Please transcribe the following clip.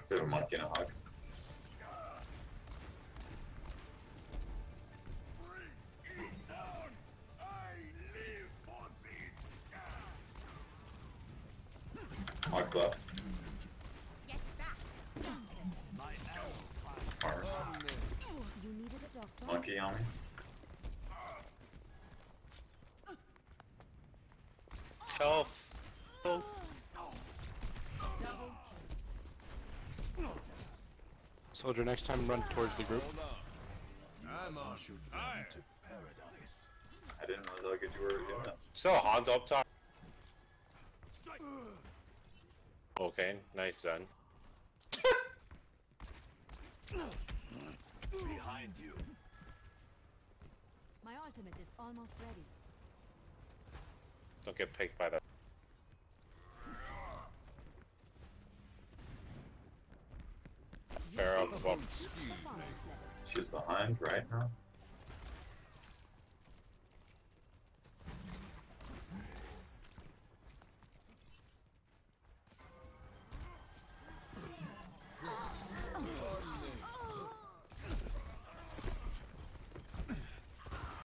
There's a monkey and a hug. Hug's left. Get back. Arms. You needed a doctor. Monkey on me. Health. Soldier, next time run towards the group. I'm on fire to paradise. I didn't realize you were doing that. Still Hans up top. Okay, nice then. Behind you. My ultimate is almost ready. Don't get picked by that. Fair up. Excuse me. She's behind right now.